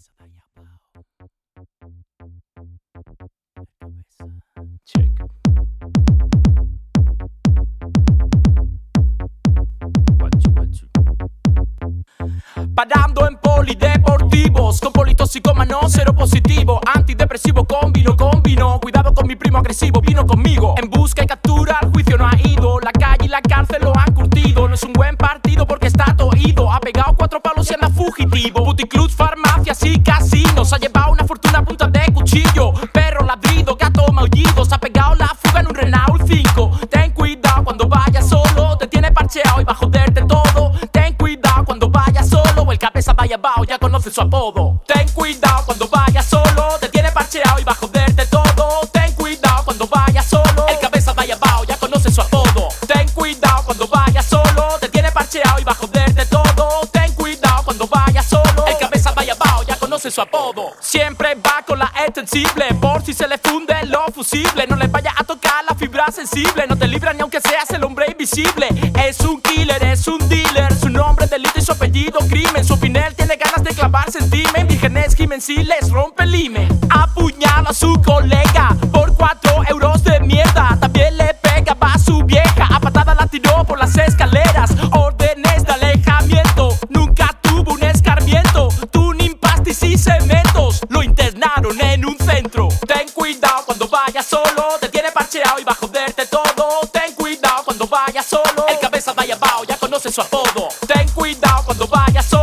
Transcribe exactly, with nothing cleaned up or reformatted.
cabeza está allá abajo. Check. Guachu, guachu. Parando en polideportivos, con politóxicómano, cero positivo. Antidepresivo con vino, con vino. Cuidado con mi primo agresivo, vino conmigo. En busca y captura, al juicio no ha ido. La calle y la cárcel lo han curtido. No es un buen partido porque está toído. Ha pegado cuatro palos y anda fugitivo. Puticlubs, farmacias y casinos. Ha llevado una fortuna a punta de cuchillo. Perro ladrido, gato maullido. Se ha pegado la fuga en un Renault cinco. Ten cuidado cuando vayas solo. Te tiene parcheado y va a joderte todo. Ten cuidado cuando vayas solo. El cabeza vaya abajo, ya conoce su apodo. Ten cuidado cuando vayas solo. Te tiene parcheado y va a joderte todo. Ten cuidado cuando vayas solo. El cabeza vaya abajo, ya conoce su apodo. Ten cuidado cuando vayas solo. Te tiene parcheado y va a joderte todo. Ten cuidado cuando vayas solo. El cabeza vaya abajo, ya conoce su apodo. Siempre va con la extensible, por si se le funde lo fusible. No le vaya a tocar la fibra sensible. No te libra ni aunque seas el hombre invisible. Es un killer, es un dealer. Su nombre es delito y su apellido crimen. Su pinel tiene ganas de clavarse en timen. Vírgenes gimen si les rompe el himen. Apuñala a su colega por cuatro euros de mierda. También le pegaba a su vieja. A patada la tiró por las escaleras. Órdenes de alejamiento. Nunca tuvo un escarmiento. Tuning, pastis y cementos. Lo internaron en un centro. Ten cuidado cuando vayas solo. Te tiene parcheado y va a joderte todo. Ten cuidado cuando vayas solo. El cabeza vaya abajo, ya conoce su apodo. Ten cuidado cuando vayas solo.